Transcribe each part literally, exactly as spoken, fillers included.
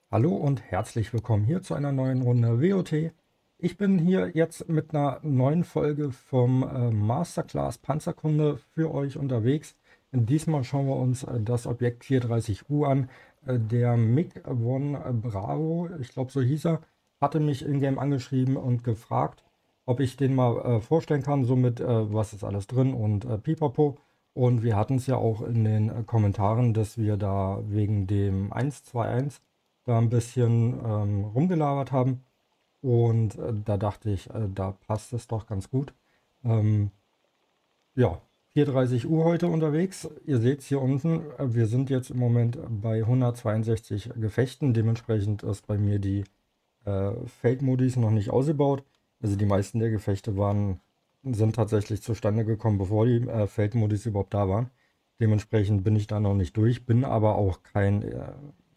Hallo und herzlich willkommen hier zu einer neuen Runde W O T. Ich bin hier jetzt mit einer neuen Folge vom äh, Masterclass Panzerkunde für euch unterwegs. Diesmal schauen wir uns äh, das Objekt vierhundertdreißig U an. Äh, der MiG One Bravo, ich glaube so hieß er, hatte mich in-game angeschrieben und gefragt, ob ich den mal äh, vorstellen kann, somit äh, was ist alles drin und äh, pipapo. Und wir hatten es ja auch in den äh, Kommentaren, dass wir da wegen dem eins zwei eins da ein bisschen ähm, rumgelabert haben. Und äh, da dachte ich, äh, da passt es doch ganz gut. Ähm, ja, vierhundertdreißig Uhr heute unterwegs. Ihr seht es hier unten, äh, wir sind jetzt im Moment bei hundertzweiundsechzig Gefechten. Dementsprechend ist bei mir die äh, Feldmodis noch nicht ausgebaut. Also die meisten der Gefechte waren, sind tatsächlich zustande gekommen, bevor die äh, Feldmodis überhaupt da waren. Dementsprechend bin ich da noch nicht durch, bin aber auch kein äh,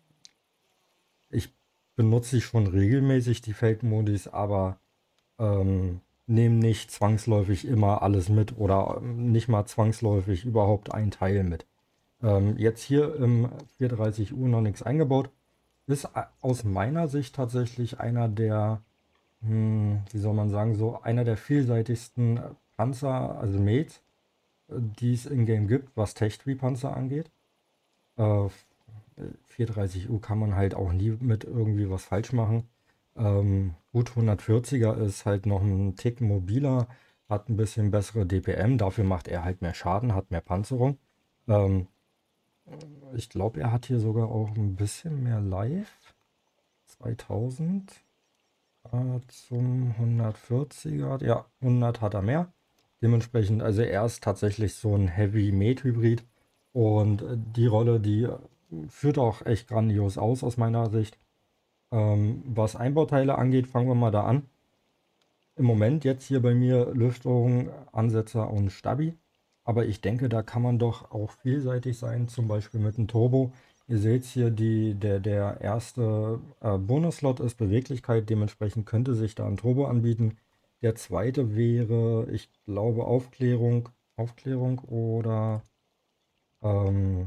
ich benutze sie schon regelmäßig, die Feldmodis, aber ähm, nehme nicht zwangsläufig immer alles mit oder ähm, nicht mal zwangsläufig überhaupt ein Teil mit. Ähm, jetzt hier im vierhundertdreißig U noch nichts eingebaut. Ist a- aus meiner Sicht tatsächlich einer der, hm, wie soll man sagen, so einer der vielseitigsten Panzer, also Mates, äh, die es in-game gibt, was Tech-Tree-Panzer angeht. Äh, vierhundertdreißig U kann man halt auch nie mit irgendwie was falsch machen. Ähm, gut, hundertvierziger ist halt noch ein Tick mobiler, hat ein bisschen bessere D P M, dafür macht er halt mehr Schaden, hat mehr Panzerung. Ähm, ich glaube, er hat hier sogar auch ein bisschen mehr Life. zweitausend äh, zum hundertvierziger. Ja, hundert hat er mehr. Dementsprechend, also er ist tatsächlich so ein Heavy-Mate-Hybrid. Und äh, die Rolle, die äh, führt auch echt grandios aus aus meiner Sicht. Ähm, was Einbauteile angeht, fangen wir mal da an. Im Moment jetzt hier bei mir Lüftung, Ansetzer und Stabi. Aber ich denke, da kann man doch auch vielseitig sein, zum Beispiel mit einem Turbo. Ihr seht hier, die, der, der erste äh, Bonus-Slot ist Beweglichkeit, dementsprechend könnte sich da ein Turbo anbieten. Der zweite wäre, ich glaube, Aufklärung, Aufklärung oder ähm,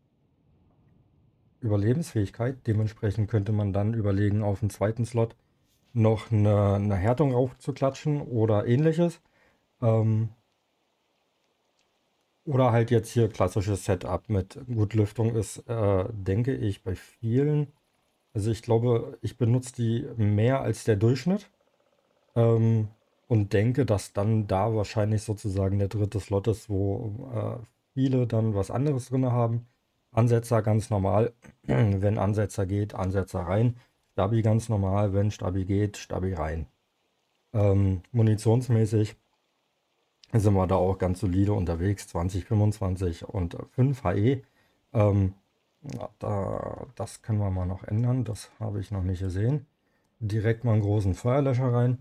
Überlebensfähigkeit. Dementsprechend könnte man dann überlegen, auf den zweiten Slot noch eine, eine Härtung raufzuklatschen oder ähnliches. Ähm, oder halt jetzt hier klassisches Setup mit gut Lüftung ist, äh, denke ich, bei vielen. Also ich glaube, ich benutze die mehr als der Durchschnitt. Ähm, und denke, dass dann da wahrscheinlich sozusagen der dritte Slot ist, wo äh, viele dann was anderes drin haben. Ansetzer ganz normal, wenn Ansetzer geht, Ansetzer rein. Stabi ganz normal, wenn Stabi geht, Stabi rein. Ähm, munitionsmäßig sind wir da auch ganz solide unterwegs, zwanzig, fünfundzwanzig und fünf H E. Ähm, ja, da, das können wir mal noch ändern, das habe ich noch nicht gesehen. Direkt mal einen großen Feuerlöscher rein.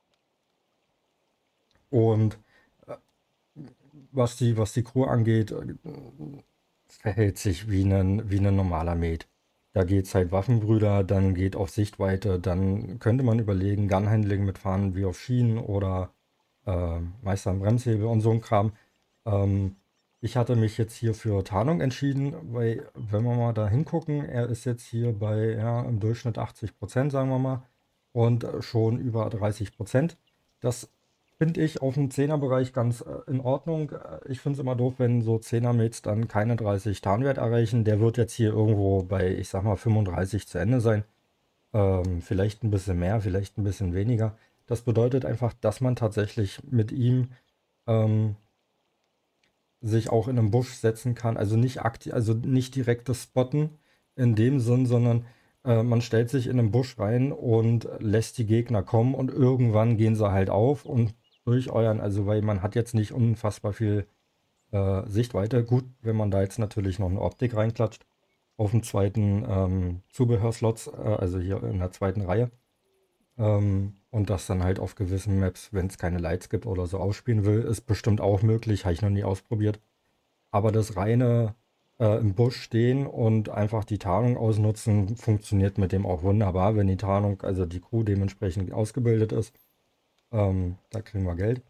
Und äh, was die, was die Crew angeht, äh, verhält sich wie ein, wie ein normaler Mate. Da geht's halt Waffenbrüder, dann geht auf Sichtweite, dann könnte man überlegen, Gunhandling mitfahren wie auf Schienen oder äh, Meister am Bremshebel und so ein Kram. Ähm, ich hatte mich jetzt hier für Tarnung entschieden, weil, wenn wir mal da hingucken, er ist jetzt hier bei ja, im Durchschnitt achtzig Prozent, sagen wir mal, und äh, schon über dreißig Prozent. Das finde ich auf dem Zehner-Bereich ganz äh, in Ordnung. Äh, Ich finde es immer doof, wenn so Zehner-Mates dann keine dreißig Tarnwert erreichen. Der wird jetzt hier irgendwo bei, ich sag mal, fünfunddreißig zu Ende sein. Ähm, vielleicht ein bisschen mehr, vielleicht ein bisschen weniger. Das bedeutet einfach, dass man tatsächlich mit ihm ähm, sich auch in einem Busch setzen kann. Also nicht aktiv, also nicht direktes Spotten in dem Sinn, sondern äh, man stellt sich in einen Busch rein und lässt die Gegner kommen und irgendwann gehen sie halt auf und durch euren, also weil man hat jetzt nicht unfassbar viel äh, Sichtweite. Gut, wenn man da jetzt natürlich noch eine Optik reinklatscht auf dem zweiten ähm, Zubehörslots, äh, also hier in der zweiten Reihe. Ähm, und das dann halt auf gewissen Maps, wenn es keine Lights gibt oder so ausspielen will, ist bestimmt auch möglich, habe ich noch nie ausprobiert. Aber das reine äh, im Busch stehen und einfach die Tarnung ausnutzen, funktioniert mit dem auch wunderbar, wenn die Tarnung, also die Crew dementsprechend ausgebildet ist. Ähm, da kriegen wir Geld.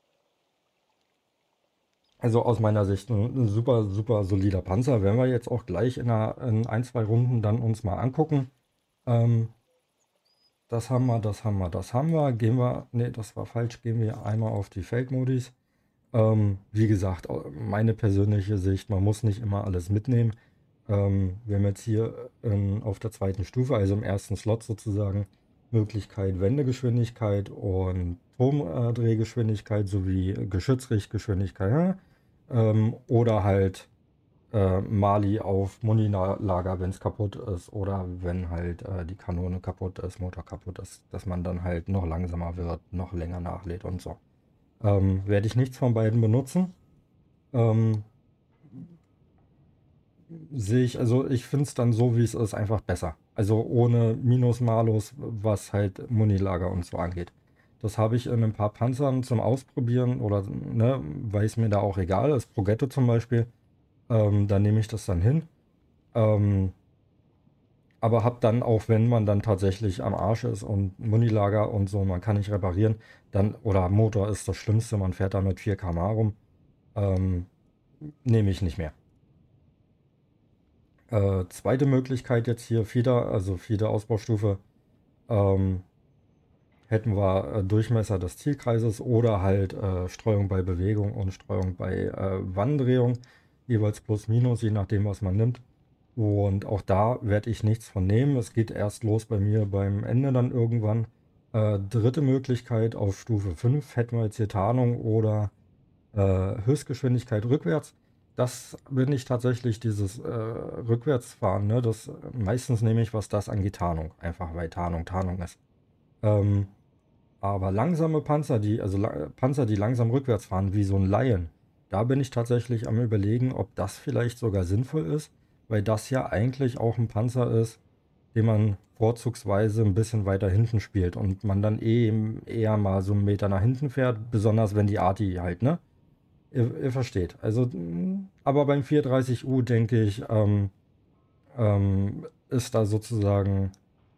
Also aus meiner Sicht ein, ein super, super solider Panzer. Werden wir jetzt auch gleich in, einer, in ein, zwei Runden dann uns mal angucken. Ähm, das haben wir, das haben wir, das haben wir. Gehen wir, ne, das war falsch. Gehen wir einmal auf die Feldmodis. Ähm, wie gesagt, au- meine persönliche Sicht, man muss nicht immer alles mitnehmen. Ähm, wir haben jetzt hier ähm, auf der zweiten Stufe, also im ersten Slot sozusagen, Möglichkeit Wendegeschwindigkeit und Turmdrehgeschwindigkeit sowie Geschützrichtgeschwindigkeit. Ja? Ähm, oder halt äh, Mali auf Munilager, wenn es kaputt ist, oder wenn halt äh, die Kanone kaputt ist, Motor kaputt ist, dass man dann halt noch langsamer wird, noch länger nachlädt und so. Ähm, werde ich nichts von beiden benutzen. Ähm, sehe ich, also ich finde es dann so, wie es ist, einfach besser. Also ohne Minus, Malus, was halt Munilager und so angeht. Das habe ich in ein paar Panzern zum Ausprobieren oder, ne, weil es mir da auch egal ist. Progetto zum Beispiel, ähm, da nehme ich das dann hin. Ähm, aber habe dann auch, wenn man dann tatsächlich am Arsch ist und Munilager und so, man kann nicht reparieren, dann, oder Motor ist das Schlimmste, man fährt da mit vier Kilometer pro Stunde rum, ähm, nehme ich nicht mehr. Äh, zweite Möglichkeit jetzt hier, Fieder, also vierte Ausbaustufe, ähm, hätten wir äh, Durchmesser des Zielkreises oder halt äh, Streuung bei Bewegung und Streuung bei äh, Wanddrehung, jeweils plus minus, je nachdem, was man nimmt. Und auch da werde ich nichts von nehmen. Es geht erst los bei mir beim Ende dann irgendwann. Äh, dritte Möglichkeit auf Stufe fünf hätten wir jetzt hier Tarnung oder äh, Höchstgeschwindigkeit rückwärts. Das bin ich tatsächlich dieses äh, Rückwärtsfahren. Ne? Das, meistens nehme ich, was das angeht, Tarnung. Einfach weil Tarnung Tarnung ist. Ähm, aber langsame Panzer, die, also la Panzer, die langsam rückwärts fahren, wie so ein Lion, da bin ich tatsächlich am Überlegen, ob das vielleicht sogar sinnvoll ist, weil das ja eigentlich auch ein Panzer ist, den man vorzugsweise ein bisschen weiter hinten spielt und man dann eh eher mal so einen Meter nach hinten fährt, besonders wenn die Arti halt, ne? Ihr, ihr versteht. Also, mh, aber beim vierhundertdreißig U denke ich, ähm, ähm, ist da sozusagen,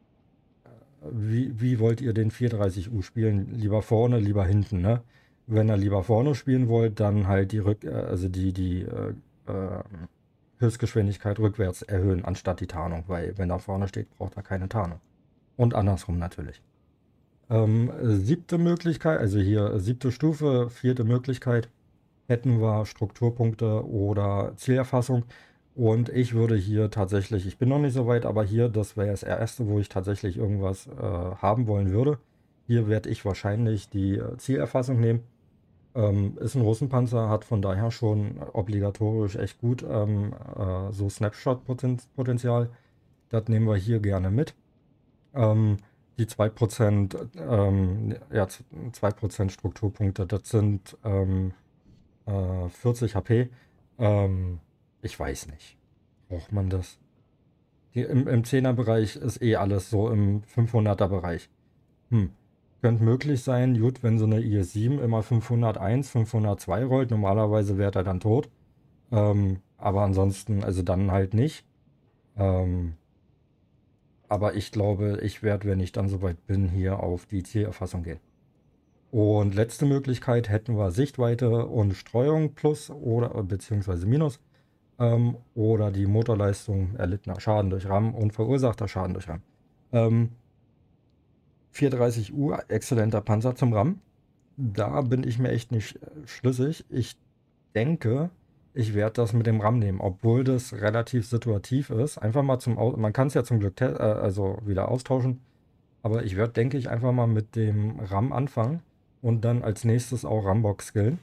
wie, wie wollt ihr den vierhundertdreißig U spielen? Lieber vorne, lieber hinten, ne? Wenn ihr lieber vorne spielen wollt, dann halt die Rück, äh, also die, die äh, äh, Höchstgeschwindigkeit rückwärts erhöhen, anstatt die Tarnung, weil wenn er vorne steht, braucht er keine Tarnung. Und andersrum natürlich. Ähm, siebte Möglichkeit, also hier siebte Stufe, vierte Möglichkeit, hätten wir Strukturpunkte oder Zielerfassung. Und ich würde hier tatsächlich, ich bin noch nicht so weit, aber hier, das wäre das erste, wo ich tatsächlich irgendwas äh, haben wollen würde. Hier werde ich wahrscheinlich die äh, Zielerfassung nehmen. Ähm, ist ein Russenpanzer, hat von daher schon obligatorisch echt gut ähm, äh, so Snapshot-Potenzial. Das nehmen wir hier gerne mit. Ähm, die zwei Prozent, ähm, ja, zwei Prozent Strukturpunkte, das sind ähm, äh, vierzig H P. Ähm, ich weiß nicht. Braucht man das? Die, im, Im zehner-Bereich ist eh alles so im fünfhunderter-Bereich. Hm. Könnte möglich sein, gut, wenn so eine I S sieben immer fünfhunderteins, fünfhundertzwei rollt. Normalerweise wäre er dann tot. Ähm, aber ansonsten, also dann halt nicht. Ähm, aber ich glaube, ich werde, wenn ich dann soweit bin, hier auf die Zielerfassung gehen. Und letzte Möglichkeit hätten wir Sichtweite und Streuung plus oder beziehungsweise minus. Ähm, oder die Motorleistung erlittener Schaden durch RAM und verursachter Schaden durch RAM. Ähm, vierhundertdreißig U, exzellenter Panzer zum RAM. Da bin ich mir echt nicht äh, schlüssig. Ich denke, ich werde das mit dem RAM nehmen, obwohl das relativ situativ ist. Einfach mal zum, Au man kann es ja zum Glück äh, also wieder austauschen. Aber ich werde, denke ich, einfach mal mit dem RAM anfangen und dann als nächstes auch Rambock skillen.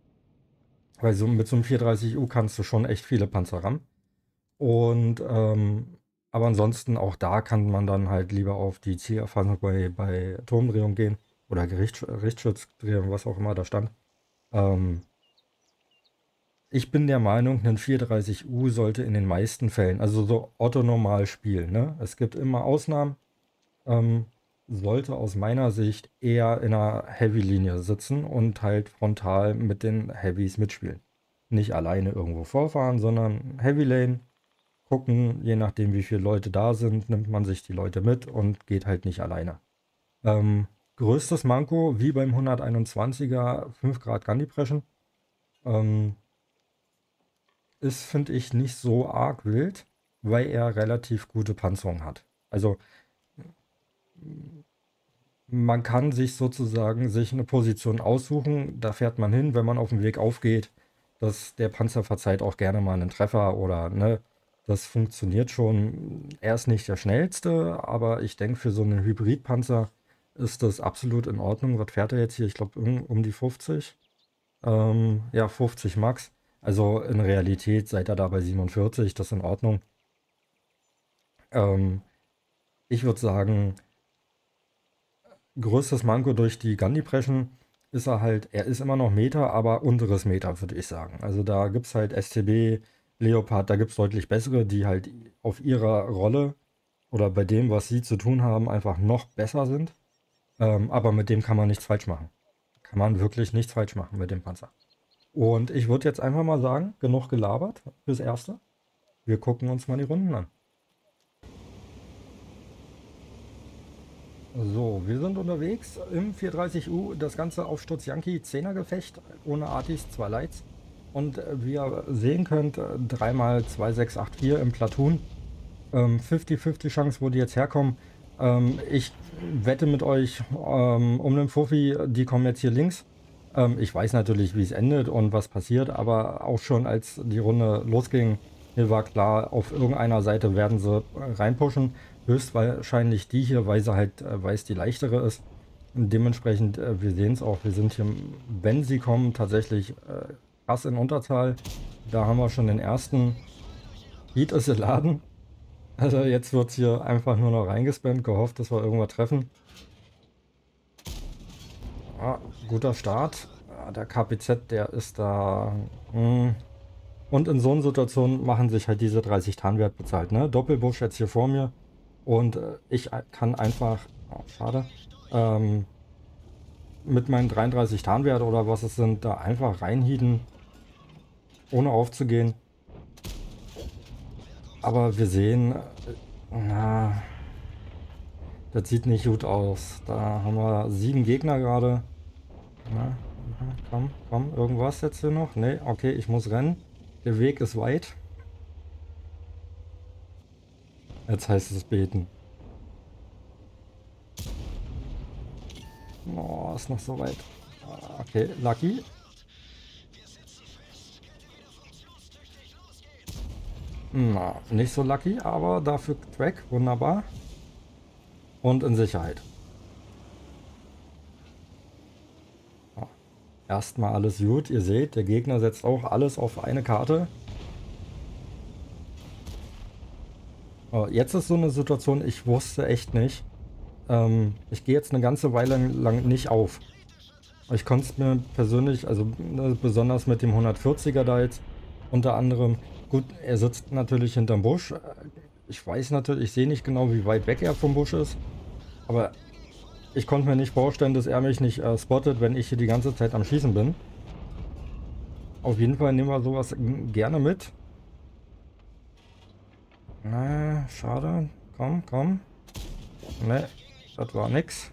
Weil so mit so einem vierhundertdreißig U kannst du schon echt viele Panzer rammen. Und ähm, aber ansonsten auch da kann man dann halt lieber auf die Zielerfassung bei, bei Turmdrehung gehen oder Gericht, Richtschutzdrehung, was auch immer da stand. Ähm, ich bin der Meinung, ein vierhundertdreißig U sollte in den meisten Fällen, also so Otto normal spielen. Ne? Es gibt immer Ausnahmen. Ähm, sollte aus meiner Sicht eher in einer Heavy-Linie sitzen und halt frontal mit den Heavys mitspielen. Nicht alleine irgendwo vorfahren, sondern Heavy Lane gucken, je nachdem wie viele Leute da sind, nimmt man sich die Leute mit und geht halt nicht alleine. Ähm, größtes Manko, wie beim hunderteinundzwanziger, fünf Grad Gun Depression, ähm, ist, finde ich, nicht so arg wild, weil er relativ gute Panzerung hat. Also man kann sich sozusagen sich eine Position aussuchen, da fährt man hin, wenn man auf dem Weg aufgeht. Dass der Panzer verzeiht auch gerne mal einen Treffer oder ne, das funktioniert schon. Er ist nicht der schnellste, aber ich denke, für so einen Hybridpanzer ist das absolut in Ordnung. Was fährt er jetzt hier? Ich glaube, um, um die fünfzig. Ähm, ja, fünfzig Max. Also in Realität seid ihr da bei siebenundvierzig, das ist in Ordnung. Ähm, ich würde sagen, größtes Manko durch die Gun-Depression ist er halt, er ist immer noch Meter, aber unteres Meter, würde ich sagen. Also da gibt es halt S T B, Leopard, da gibt es deutlich bessere, die halt auf ihrer Rolle oder bei dem, was sie zu tun haben, einfach noch besser sind. Ähm, aber mit dem kann man nichts falsch machen. Kann man wirklich nichts falsch machen mit dem Panzer. Und ich würde jetzt einfach mal sagen, genug gelabert fürs Erste. Wir gucken uns mal die Runden an. So, wir sind unterwegs im vierhundertdreißig U, das Ganze auf Sturz Yankee, zehner Gefecht, ohne Artis, zwei Lights. Und äh, wie ihr sehen könnt, drei mal zwei sechs acht vier im Platoon. Ähm, fünfzig fünfzig Chance, wo die jetzt herkommen. Ähm, ich wette mit euch ähm, um den Fuffi, die kommen jetzt hier links. Ähm, ich weiß natürlich, wie es endet und was passiert, aber auch schon als die Runde losging, mir war klar, auf irgendeiner Seite werden sie reinpushen. Höchstwahrscheinlich die hier, weil sie halt, äh, weil es die leichtere ist. Und dementsprechend, äh, wir sehen es auch, wir sind hier, wenn sie kommen, tatsächlich äh, krass in Unterzahl. Da haben wir schon den ersten. Heat ist geladen. Also jetzt wird es hier einfach nur noch reingespammt, gehofft, dass wir irgendwas treffen. Ah, guter Start. Ah, der K P Z, der ist da. Hm. Und in so einer Situation machen sich halt diese dreißig Tarnwert bezahlt. Ne? Doppelbusch jetzt hier vor mir. Und äh, ich kann einfach, oh, schade, ähm, mit meinen dreiunddreißig Tarnwert oder was es sind, da einfach reinhieden, ohne aufzugehen. Aber wir sehen, äh, na, das sieht nicht gut aus. Da haben wir sieben Gegner gerade. Na, na, komm, komm, irgendwas jetzt hier noch? Ne, okay, ich muss rennen. Der Weg ist weit. Jetzt heißt es beten. Oh, ist noch so weit. Okay, Lucky. Na, nicht so lucky, aber dafür Track, wunderbar. Und in Sicherheit. Ja, erstmal alles gut. Ihr seht, der Gegner setzt auch alles auf eine Karte. Oh, jetzt ist so eine Situation, ich wusste echt nicht. Ähm, ich gehe jetzt eine ganze Weile lang nicht auf. Ich konnte es mir persönlich, also ne, besonders mit dem hundertvierziger da jetzt unter anderem, gut, er sitzt natürlich hinterm Busch. Ich weiß natürlich, ich sehe nicht genau, wie weit weg er vom Busch ist, aber ich konnte mir nicht vorstellen, dass er mich nicht äh, spottet, wenn ich hier die ganze Zeit am Schießen bin. Auf jeden Fall nehmen wir sowas gerne mit. Na, schade. Komm, komm. Ne, das war nix.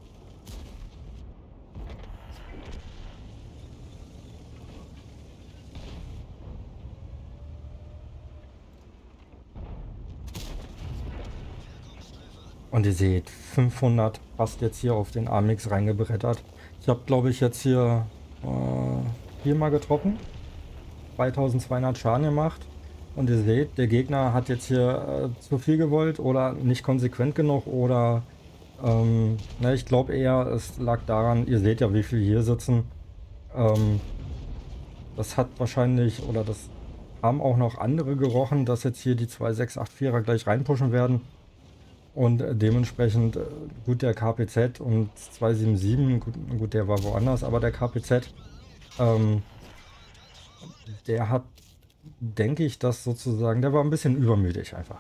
Und ihr seht, fünfhundert fast jetzt hier auf den A M X reingebrettert. Ich habe, glaube ich, jetzt hier äh, viermal getroffen. zweitausendzweihundert Schaden gemacht. Und ihr seht, der Gegner hat jetzt hier äh, zu viel gewollt oder nicht konsequent genug oder ähm, ne, ich glaube eher, es lag daran, ihr seht ja, wie viele hier sitzen. Ähm, das hat wahrscheinlich, oder das haben auch noch andere gerochen, dass jetzt hier die zwei sechs acht vierer gleich reinpushen werden. Und äh, dementsprechend, äh, gut, der K P Z und zwei sieben sieben, gut, gut, der war woanders, aber der K P Z, ähm, der hat, denke ich, das sozusagen, der war ein bisschen übermütig einfach.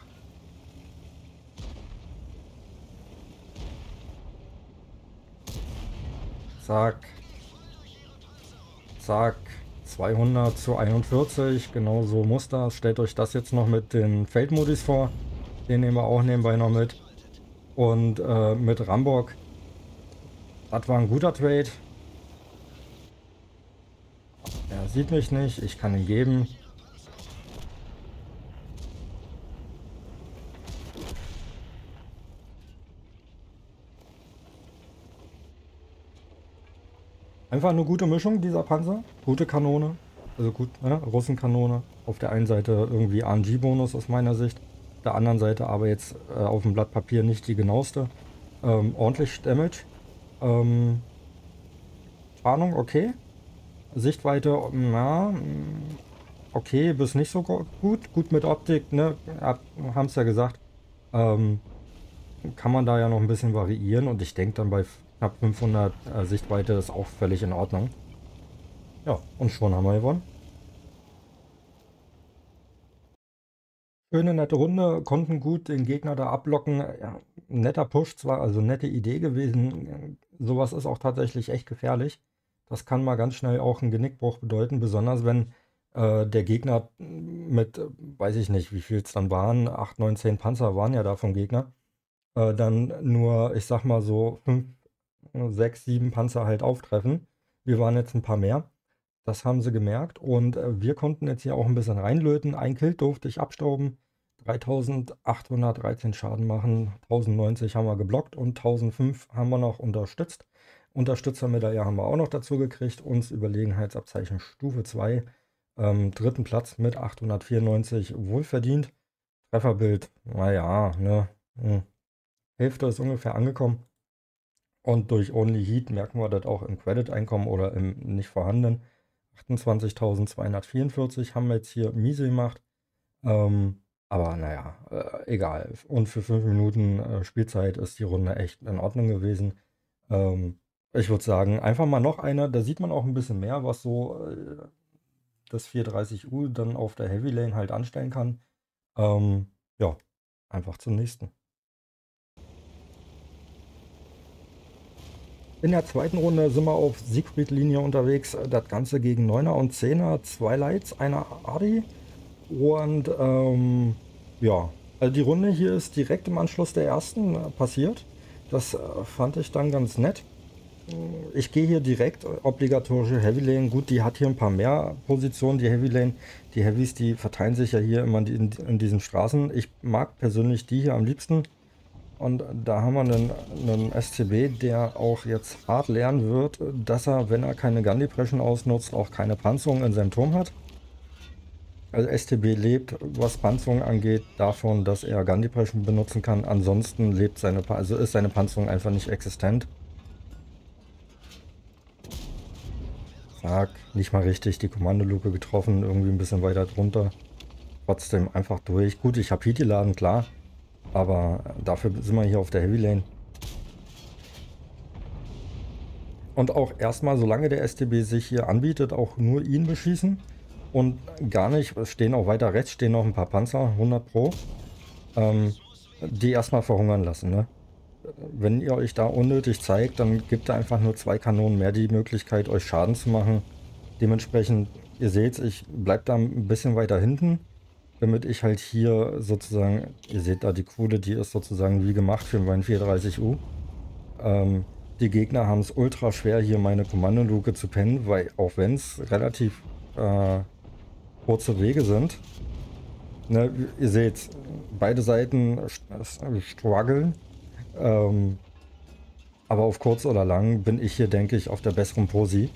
Zack. Zack. zweihundert zu einundvierzig, genau so muss das. Stellt euch das jetzt noch mit den Feldmodis vor. Den nehmen wir auch nebenbei noch mit. Und äh, mit Rambock. Das war ein guter Trade. Er sieht mich nicht, ich kann ihn geben. Einfach eine gute Mischung dieser Panzer. Gute Kanone. Also gut, ne? Russenkanone. Auf der einen Seite irgendwie A N G-Bonus aus meiner Sicht. Auf der anderen Seite aber jetzt äh, auf dem Blatt Papier nicht die genaueste. Ähm, ordentlich Damage. Ähm, Tarnung, okay. Sichtweite, na, okay, bis nicht so gut. Gut mit Optik, ne? Haben es ja gesagt. Ähm, kann man da ja noch ein bisschen variieren und ich denke dann bei knapp fünfhundert äh, Sichtweite ist auch völlig in Ordnung. Ja, und schon haben wir gewonnen. Schöne, nette Runde, konnten gut den Gegner da ablocken. Ja, netter Push zwar, also nette Idee gewesen. Sowas ist auch tatsächlich echt gefährlich. Das kann mal ganz schnell auch einen Genickbruch bedeuten, besonders wenn äh, der Gegner mit, äh, weiß ich nicht, wie viel es dann waren, acht, neun, zehn Panzer waren ja da vom Gegner, äh, dann nur, ich sag mal so, fünf, sechs, sieben Panzer halt auftreffen. Wir waren jetzt ein paar mehr. Das haben sie gemerkt und äh, wir konnten jetzt hier auch ein bisschen reinlöten. Ein Kill durfte ich abstauben. dreitausendachthundertdreizehn Schaden machen. tausendneunzig haben wir geblockt und tausendfünf haben wir noch unterstützt. Unterstützermedaille haben wir auch noch dazu gekriegt. Uns Überlegenheitsabzeichen Stufe zwei. Ähm, dritten Platz mit achthundertvierundneunzig. Wohlverdient. Trefferbild, naja, ne. Hm. Hälfte ist ungefähr angekommen. Und durch Only Heat merken wir das auch im Credit-Einkommen oder im nicht vorhandenen. achtundzwanzigtausendzweihundertvierundvierzig haben wir jetzt hier miese gemacht. Ähm, aber naja, äh, egal. Und für fünf Minuten äh, Spielzeit ist die Runde echt in Ordnung gewesen. Ähm, ich würde sagen, einfach mal noch eine. Da sieht man auch ein bisschen mehr, was so äh, das vierhundertdreißig U dann auf der Heavy Lane halt anstellen kann. Ähm, ja, einfach zum nächsten. In der zweiten Runde sind wir auf Siegfried-Linie unterwegs. Das Ganze gegen neuner und zehner, zwei Lights, einer Adi. Und ähm, ja, also die Runde hier ist direkt im Anschluss der ersten äh, passiert. Das äh, fand ich dann ganz nett. Ich gehe hier direkt äh, obligatorische Heavy Lane. Gut, die hat hier ein paar mehr Positionen, die Heavy Lane. Die Heavys, die verteilen sich ja hier immer in, in diesen Straßen. Ich mag persönlich die hier am liebsten. Und da haben wir einen, einen S C B, der auch jetzt hart lernen wird, dass er, wenn er keine Gun Depression ausnutzt, auch keine Panzerung in seinem Turm hat. Also S T B lebt, was Panzerung angeht, davon, dass er Gun Depression benutzen kann. Ansonsten lebt seine, also ist seine Panzerung einfach nicht existent. Fuck, nicht mal richtig die Kommandoluke getroffen, irgendwie ein bisschen weiter drunter. Trotzdem einfach durch. Gut, ich habe Heat geladen, klar. Aber dafür sind wir hier auf der Heavy Lane. Und auch erstmal, solange der S T B sich hier anbietet, auch nur ihn beschießen. Und gar nicht, es stehen auch weiter rechts, stehen noch ein paar Panzer, hundert Pro. Ähm, die erstmal verhungern lassen, ne? Wenn ihr euch da unnötig zeigt, dann gibt er einfach nur zwei Kanonen mehr die Möglichkeit, euch Schaden zu machen. Dementsprechend, ihr seht, ich bleibe da ein bisschen weiter hinten, damit ich halt hier sozusagen, ihr seht da die Kuhle, die ist sozusagen wie gemacht für meinen vierhundertdreißig U. Ähm, die Gegner haben es ultra schwer, hier meine Kommandoluke zu pennen, weil auch wenn es relativ äh, kurze Wege sind, ne, ihr seht, beide Seiten strugglen. Ähm, aber auf kurz oder lang bin ich hier, denke ich, auf der besseren Posi.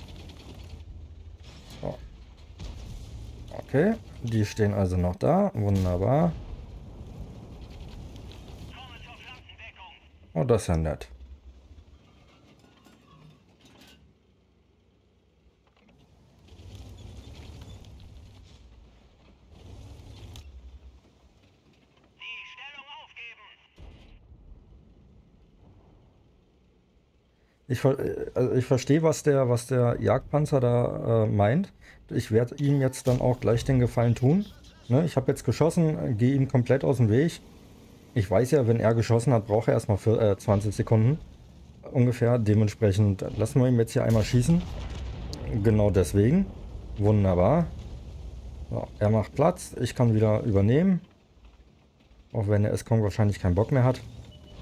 So. Okay, die stehen also noch da. Wunderbar. Oh, das ist ja nett. Ich, also ich verstehe, was der, was der Jagdpanzer da äh, meint. Ich werde ihm jetzt dann auch gleich den Gefallen tun. Ne, ich habe jetzt geschossen, gehe ihm komplett aus dem Weg. Ich weiß ja, wenn er geschossen hat, braucht er erstmal für, äh, zwanzig Sekunden ungefähr. Dementsprechend lassen wir ihn jetzt hier einmal schießen. Genau deswegen. Wunderbar. So, er macht Platz. Ich kann wieder übernehmen. Auch wenn der S-Kong wahrscheinlich keinen Bock mehr hat.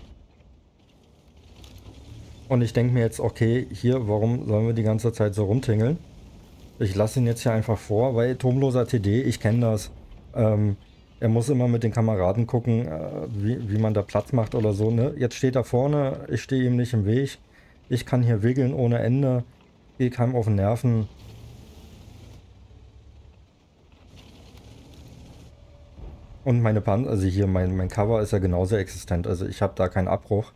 Und ich denke mir jetzt, okay, hier, warum sollen wir die ganze Zeit so rumtingeln? Ich lasse ihn jetzt hier einfach vor, weil turmloser T D, ich kenne das. Ähm, er muss immer mit den Kameraden gucken, äh, wie, wie man da Platz macht oder so. Ne? Jetzt steht er vorne, ich stehe ihm nicht im Weg. Ich kann hier wiggeln ohne Ende. Geh keinem auf den Nerven. Und meine Panzer, also hier mein, mein Cover ist ja genauso existent, also ich habe da keinen Abbruch.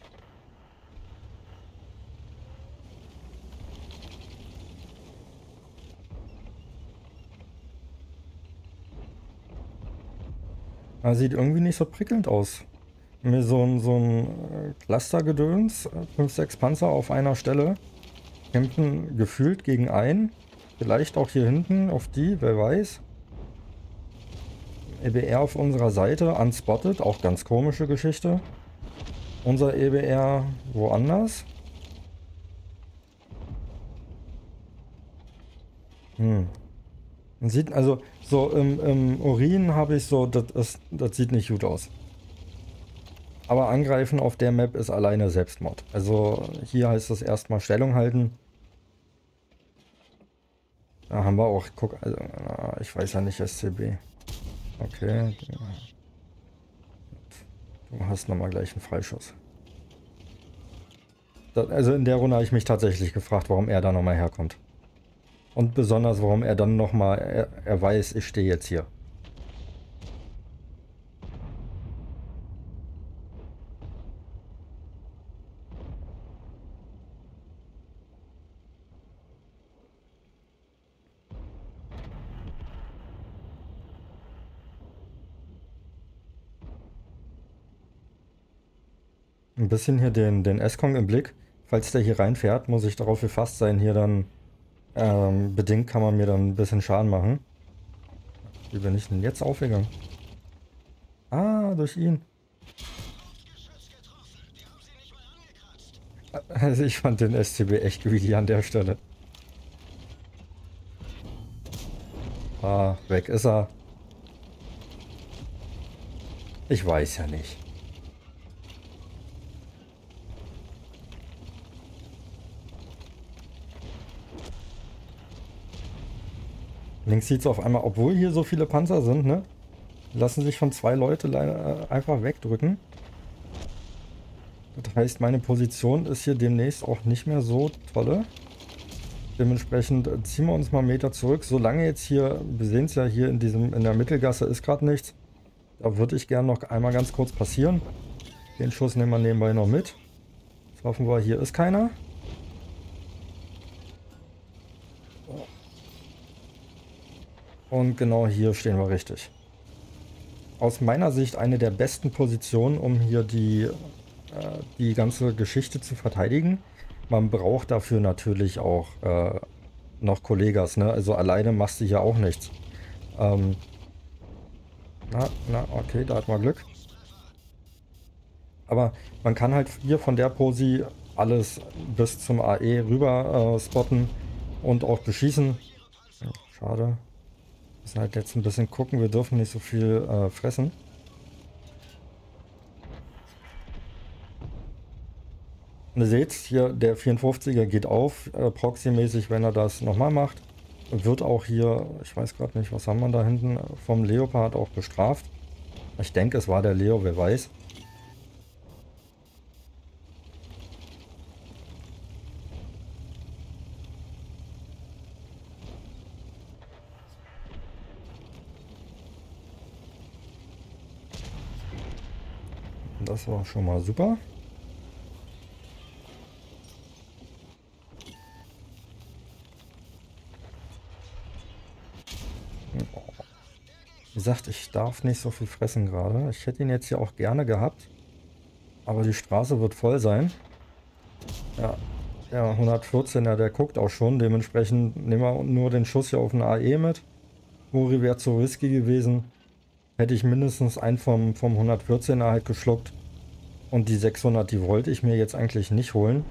Aber sieht irgendwie nicht so prickelnd aus. Mir so ein, so ein Clustergedöns, fünf, sechs Panzer auf einer Stelle, kämpfen gefühlt gegen einen. Vielleicht auch hier hinten auf die, wer weiß. E B R auf unserer Seite, unspotted, auch ganz komische Geschichte. Unser E B R woanders. Hm. Man sieht also, so im, im Urin habe ich so, das, ist, das sieht nicht gut aus. Aber angreifen auf der Map ist alleine Selbstmord. Also hier heißt es erstmal Stellung halten. Da haben wir auch, guck, also, ich weiß ja nicht, S C B. Okay. Du hast nochmal gleich einen Freischuss. Das, also in der Runde habe ich mich tatsächlich gefragt, warum er da nochmal herkommt. Und besonders, warum er dann nochmal, er, er weiß, ich stehe jetzt hier. Ein bisschen hier den, den S-Kong im Blick. Falls der hier reinfährt, muss ich darauf gefasst sein, hier dann ähm, bedingt kann man mir dann ein bisschen Schaden machen. Wie bin ich denn jetzt aufgegangen? Ah, durch ihn. Also ich fand den S C B echt greedy an der Stelle. Ah, weg ist er. Ich weiß ja nicht. Links sieht es auf einmal, obwohl hier so viele Panzer sind, ne? Lassen sich von zwei Leute leider einfach wegdrücken. Das heißt, meine Position ist hier demnächst auch nicht mehr so tolle. Dementsprechend ziehen wir uns mal einen Meter zurück. Solange jetzt hier, wir sehen es ja hier in diesem, in der Mittelgasse ist gerade nichts. Da würde ich gerne noch einmal ganz kurz passieren. Den Schuss nehmen wir nebenbei noch mit. Jetzt hoffen wir, hier ist keiner. Und genau hier stehen wir richtig. Aus meiner Sicht eine der besten Positionen, um hier die, äh, die ganze Geschichte zu verteidigen. Man braucht dafür natürlich auch äh, noch Kollegas, ne? Also alleine machst du hier auch nichts. Ähm, na, na, okay, da hat man Glück. Aber man kann halt hier von der Posi alles bis zum A E rüber äh, spotten und auch beschießen. Schade. Wir müssen halt jetzt ein bisschen gucken, wir dürfen nicht so viel äh, fressen. Und ihr seht, hier der vierundfünfziger geht auf, äh, proxymäßig, wenn er das nochmal macht. Wird auch hier, ich weiß gerade nicht, was haben wir da hinten, vom Leopard auch bestraft. Ich denke, es war der Leo, wer weiß. Das war schon mal super. Wie gesagt, ich darf nicht so viel fressen gerade. Ich hätte ihn jetzt hier auch gerne gehabt. Aber die Straße wird voll sein. Ja, der hundertvierzehner, der guckt auch schon. Dementsprechend nehmen wir nur den Schuss hier auf den A E mit. Uri wäre zu risky gewesen. Hätte ich mindestens einen vom, vom hundertvierzehner halt geschluckt. Und die sechshundert, die wollte ich mir jetzt eigentlich nicht holen.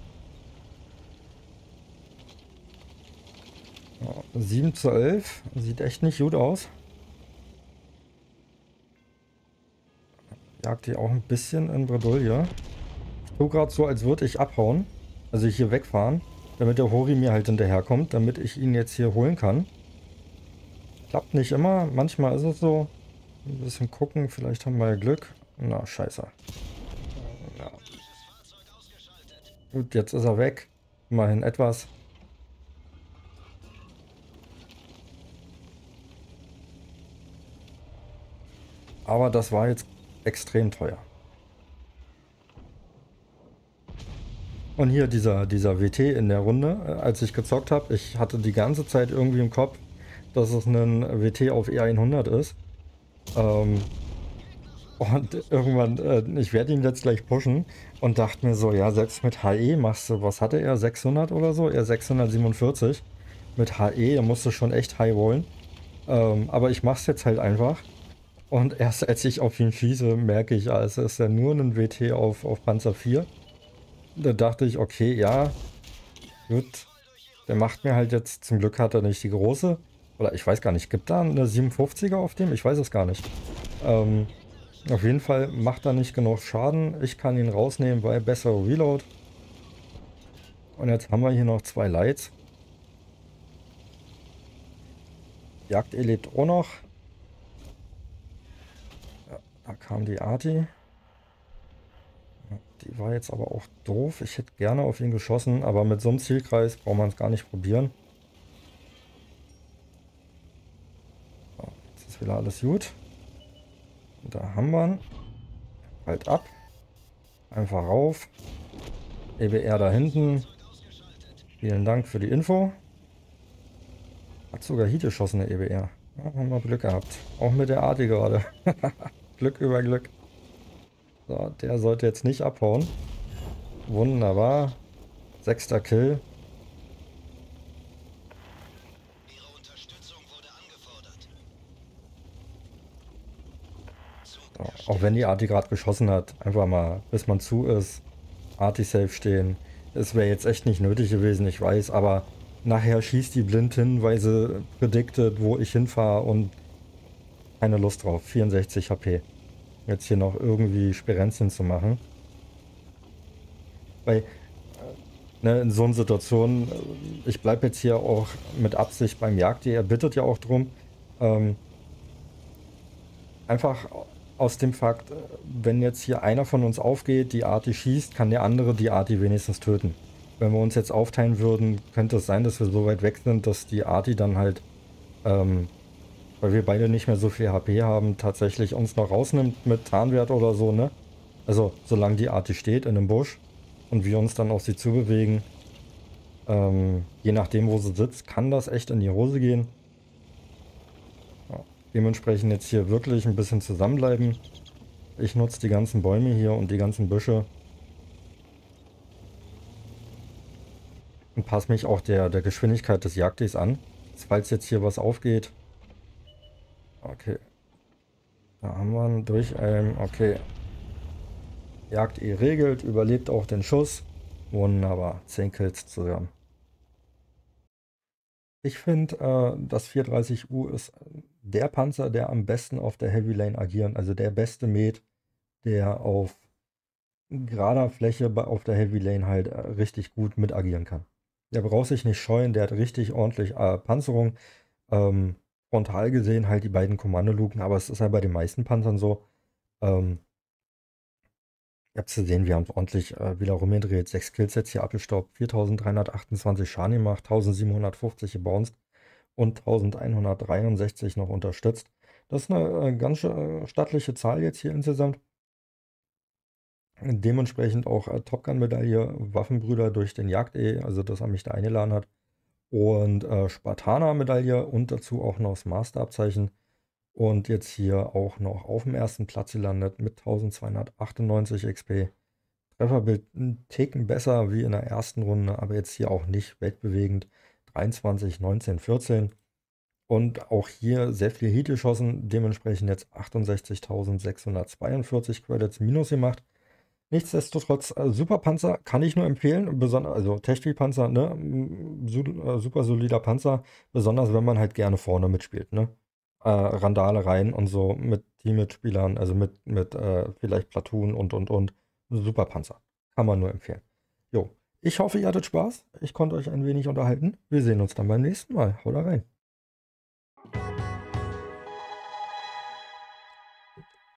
Ja, sieben zu elf. Sieht echt nicht gut aus. Jagt die auch ein bisschen in Bredouille. Ich tue gerade so, als würde ich abhauen. Also hier wegfahren. Damit der Hori mir halt hinterherkommt. Damit ich ihn jetzt hier holen kann. Klappt nicht immer. Manchmal ist es so. Ein bisschen gucken. Vielleicht haben wir ja Glück. Na, scheiße. Ja. Gut, jetzt ist er weg. Immerhin etwas. Aber das war jetzt extrem teuer. Und hier dieser, dieser W T in der Runde, äh, als ich gezockt habe, ich hatte die ganze Zeit irgendwie im Kopf, dass es ein W T auf E hundert ist. Ähm, und irgendwann, äh, ich werde ihn jetzt gleich pushen und dachte mir so, ja, selbst mit H E machst du, was hatte er, sechshundert oder so? Er sechshundertsiebenundvierzig. Mit H E, er musste schon echt high rollen. Ähm, aber ich mach's jetzt halt einfach. Und erst als ich auf ihn schieße, merke ich, also ist er nur ein W T auf, auf Panzer vier. Da dachte ich, okay, ja, gut. Der macht mir halt jetzt, zum Glück hat er nicht die große. Oder ich weiß gar nicht, gibt da eine siebenundfünfziger auf dem? Ich weiß es gar nicht. Ähm, auf jeden Fall macht er nicht genug Schaden. Ich kann ihn rausnehmen, weil bessere Reload. Und jetzt haben wir hier noch zwei Lights. Jagd lebt auch noch. Ja, da kam die Arti. Die war jetzt aber auch doof. Ich hätte gerne auf ihn geschossen, aber mit so einem Zielkreis braucht man es gar nicht probieren. So, jetzt ist wieder alles gut. Und da haben wir ihn. Halt ab. Einfach rauf. E B R da hinten. Vielen Dank für die Info. Hat sogar Heat geschossen, der E B R. Ja, haben wir Glück gehabt. Auch mit der Arti gerade. Glück über Glück. So, der sollte jetzt nicht abhauen. Wunderbar. Sechster Kill. So, auch wenn die Arti gerade geschossen hat, einfach mal, bis man zu ist, Arti-Safe stehen. Es wäre jetzt echt nicht nötig gewesen, ich weiß, aber nachher schießt die blind hin, weil sie prediktet, wo ich hinfahre und keine Lust drauf. vierundsechzig H P. Jetzt hier noch irgendwie Sperenzchen zu machen. Weil, ne, in so einer Situation, ich bleibe jetzt hier auch mit Absicht beim Jagd, er bittet ja auch drum, ähm, einfach aus dem Fakt, wenn jetzt hier einer von uns aufgeht, die Arti schießt, kann der andere die Arti wenigstens töten. Wenn wir uns jetzt aufteilen würden, könnte es sein, dass wir so weit weg sind, dass die Arti dann halt, ähm, weil wir beide nicht mehr so viel H P haben, tatsächlich uns noch rausnimmt mit Tarnwert oder so, ne? Also, solange die Arti steht in einem Busch und wir uns dann auf sie zubewegen, ähm, je nachdem, wo sie sitzt, kann das echt in die Hose gehen. Ja, dementsprechend jetzt hier wirklich ein bisschen zusammenbleiben. Ich nutze die ganzen Bäume hier und die ganzen Büsche. Und passe mich auch der, der Geschwindigkeit des Jagdis an. Falls jetzt hier was aufgeht. Okay. Da haben wir einen durch. Ähm, okay. Jagd E regelt, überlebt auch den Schuss. Wunderbar. zehn Kills zusammen. Ich finde, äh, das vierhundertdreißig U ist der Panzer, der am besten auf der Heavy Lane agieren. Also der beste Met, der auf gerader Fläche auf der Heavy Lane halt äh, richtig gut mit agieren kann. Der braucht sich nicht scheuen, der hat richtig ordentlich äh, Panzerung. Ähm, frontal gesehen halt die beiden Kommandoluken, aber es ist halt bei den meisten Panzern so. Ähm, ihr habt es gesehen, wir haben es ordentlich äh, wieder rumgedreht. sechs Kills jetzt hier abgestaubt, viertausenddreihundertachtundzwanzig Schaden gemacht, eintausendsiebenhundertfünfzig gebounced und eintausendeinhundertdreiundsechzig noch unterstützt. Das ist eine äh, ganz äh, stattliche Zahl jetzt hier insgesamt. Dementsprechend auch äh, Top Gun-Medaille, Waffenbrüder durch den Jagd-E, also dass er mich da eingeladen hat. Und äh, Spartaner-Medaille und dazu auch noch das Master-Abzeichen. Und jetzt hier auch noch auf dem ersten Platz gelandet mit eintausendzweihundertachtundneunzig X P. Trefferbild ein Ticken besser wie in der ersten Runde, aber jetzt hier auch nicht weltbewegend. dreiundzwanzig, neunzehn, vierzehn. Und auch hier sehr viel Heat geschossen, dementsprechend jetzt achtundsechzigtausendsechshundertzweiundvierzig Credits minus gemacht. Nichtsdestotrotz, äh, super Panzer kann ich nur empfehlen, besonders, also Technik-Panzer, ne, m, su äh, super solider Panzer, besonders wenn man halt gerne vorne mitspielt, ne, äh, Randale rein und so mit Teammitspielern, also mit, mit äh, vielleicht Platoon und und und, super Panzer, kann man nur empfehlen. Jo, ich hoffe, ihr hattet Spaß, ich konnte euch ein wenig unterhalten, wir sehen uns dann beim nächsten Mal, haut rein.